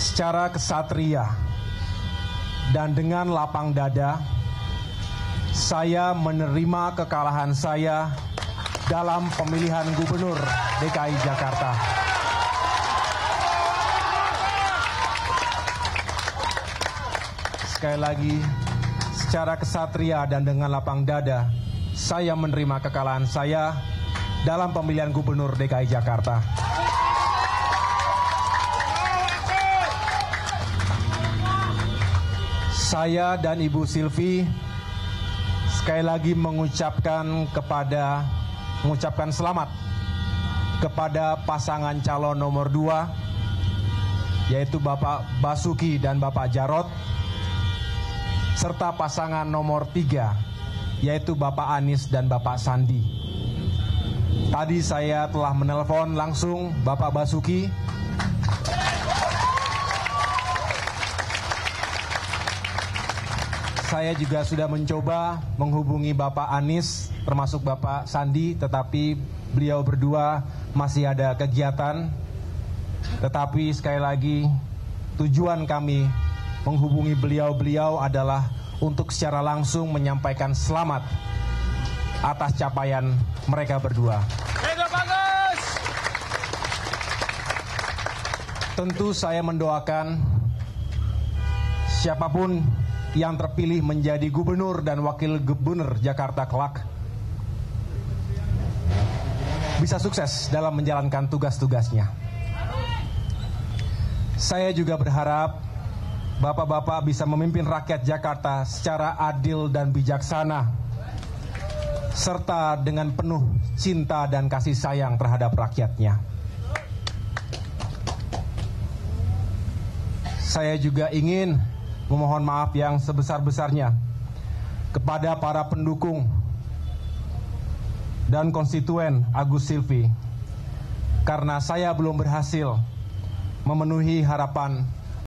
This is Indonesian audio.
secara kesatria dan dengan lapang dada, saya menerima kekalahan saya dalam pemilihan Gubernur DKI Jakarta. Sekali lagi, secara kesatria dan dengan lapang dada, saya menerima kekalahan saya dalam pemilihan Gubernur DKI Jakarta. Saya dan Ibu Silvi sekali lagi mengucapkan selamat kepada pasangan calon nomor 2, yaitu Bapak Basuki dan Bapak Jarot, serta pasangan nomor 3, yaitu Bapak Anies dan Bapak Sandi. Tadi saya telah menelpon langsung Bapak Basuki. Saya juga sudah mencoba menghubungi Bapak Anies, termasuk Bapak Sandi, tetapi beliau berdua masih ada kegiatan. Tetapi sekali lagi, tujuan kami menghubungi beliau-beliau adalah untuk secara langsung menyampaikan selamat atas capaian mereka berdua. Tentu saya mendoakan siapapun yang terpilih menjadi gubernur dan wakil gubernur Jakarta kelak bisa sukses dalam menjalankan tugas-tugasnya. Saya juga berharap Bapak-bapak bisa memimpin rakyat Jakarta secara adil dan bijaksana, serta dengan penuh cinta dan kasih sayang terhadap rakyatnya. Saya juga ingin memohon maaf yang sebesar-besarnya kepada para pendukung dan konstituen Agus Silvi, karena saya belum berhasil memenuhi harapan